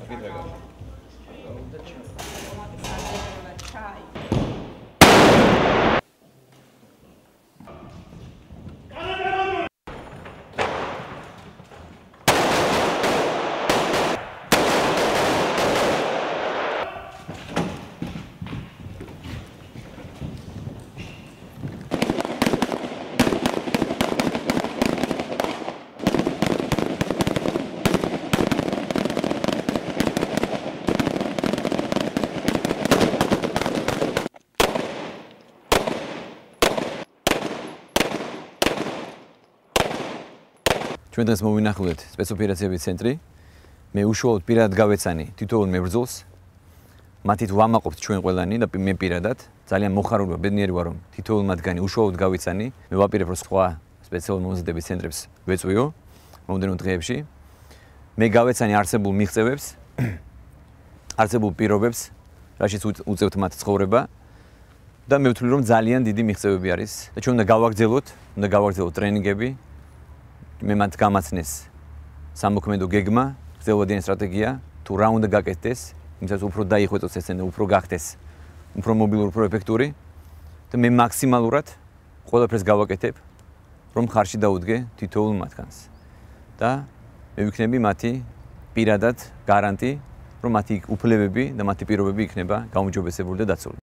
ჩვენ დღეს მოინახულეთ სპეციალურების ცენტრი. მე უშუალოდ პირადად გავეცანი თითოეულ მებრძოლს. მათით ვამაყობთ ჩვენ ყველანი და მე პირადად ძალიან მოხარულია ბედნიერი ვარ რომ თითოეულ მათგანი უშუალოდ გავეცანი. მე ვაპირებ რომ სხვა სპეციალურ მომზადების ცენტრებს ვეწვიო მომდენო დღეებში. მე გავეცანი არსებულ მიღწევებს, არსებულ პირობებს, რაშიც უწევთ მათ ცხოვრება და მე ვთვლი რომ ძალიან დიდი მიღწევები არის და ჩვენ უნდა გავაგრძელოთ ტრენინგები. მე მათ გამაცნეს სამოქმედო გეგმა, გრძელვადიანი სტრატეგია, თუ რა უნდა გაკეთდეს, იმისათვის უფრო დაიხვეწოს ეს ცენტრი, უფრო გახდეს, უფრო მობილური, უფრო ეფექტური და მე მაქსიმალურად ყველაფერს გავაკეთებ, რომ ხარში დაუდგე თითოეულ მათგანს. და მე ვიქნები მათი პირადად გარანტი, რომ მათი უფლებები და მათი პირობები იქნება გაუმჯობესებული და დაცული.